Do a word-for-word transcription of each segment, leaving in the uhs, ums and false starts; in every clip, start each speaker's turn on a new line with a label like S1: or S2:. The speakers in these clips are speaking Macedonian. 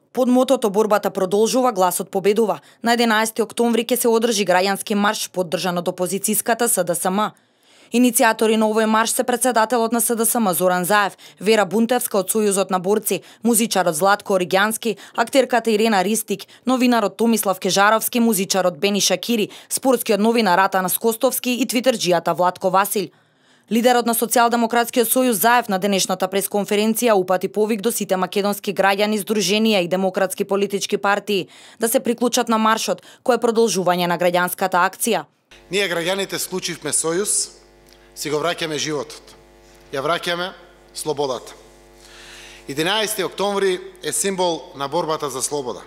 S1: Под мотото "Борбата продолжува, гласот победува", на единаесети октомври ќе се одржи граѓански марш поддржан од опозицијската С Д С М. Иницијатори на овој марш се председателот на С Д С М Зоран Заев, Вера Бунтевска од Сојузот на борци, музичарот Златко Оригјански, актерката Ирена Ристик, новинарот Томислав Кежаровски, музичарот Бени Шакири, спортскиот новинар Атанас Скостовски и твитерџијата Владко Васил. Лидерот на Социјалдемократскиот сојуз Заев на денешната пресконференција упати повик до сите македонски граѓани, здруженија и демократски политички партии да се приклучат на маршот, кој е продолжување на граѓанската акција.
S2: Ние граѓаните склучивме сојуз, си го враќаме животот. Ја враќаме слободата. единаесети октомври е символ на борбата за слобода.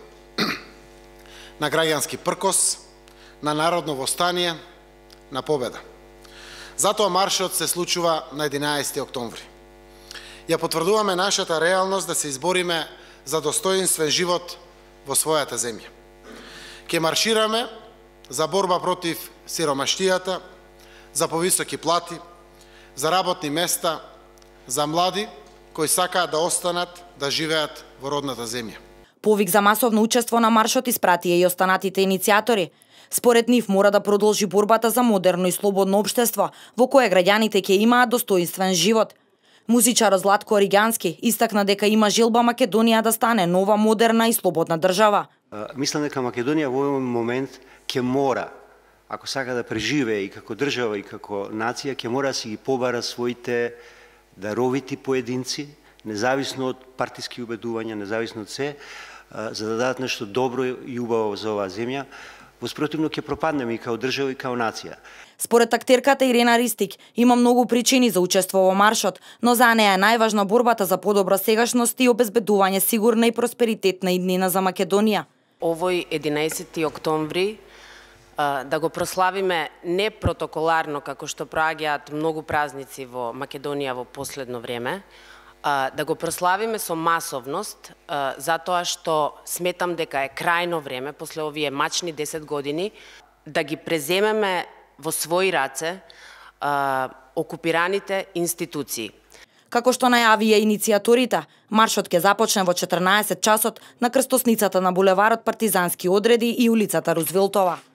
S2: На граѓански пркос, на народно востание, на победа. Затоа маршот се случува на единаесети октомври. Ја потврдуваме нашата реалност да се избориме за достоинствен живот во својата земја. Ке маршираме за борба против сиромаштијата, за повисоки плати, за работни места, за млади кои сакаат да останат да живеат во родната земја.
S1: Повик за масовно учество на маршот испратија и останатите иницијатори. Според нив мора да продолжи борбата за модерно и слободно општество, во кое граѓаните ќе имаат достоинствен живот. Музичарот Златко Оригјански истакна дека има желба Македонија да стане нова, модерна и слободна држава.
S3: Мислам дека Македонија во овој момент ќе мора, ако сака да преживее и како држава и како нација, ќе мора да си ги побара своите даровити поединци, независно од партиски убедувања, независно од се, за да дадат нешто добро и убаво за оваа земја. Воспротивно ќе пропаднеме и као држава и као нација.
S1: Според актерката Ирена Ристик, има многу причини за учество во маршот, но за неа е најважна борбата за подобра сегашност и обезбедување сигурна и просперитетна иднина за Македонија.
S4: Овој единаесети октомври да го прославиме не протоколарно, како што проаѓаат многу празници во Македонија во последно време, да го прославиме со масовност, затоа што сметам дека е крајно време, после овие мачни десет години, да ги преземеме во своји раце окупираните институции.
S1: Како што најавија иницијаторите, маршот ќе започне во четрнаесет часот на крстосницата на булеварот Партизански одреди и улицата Рузвелтова.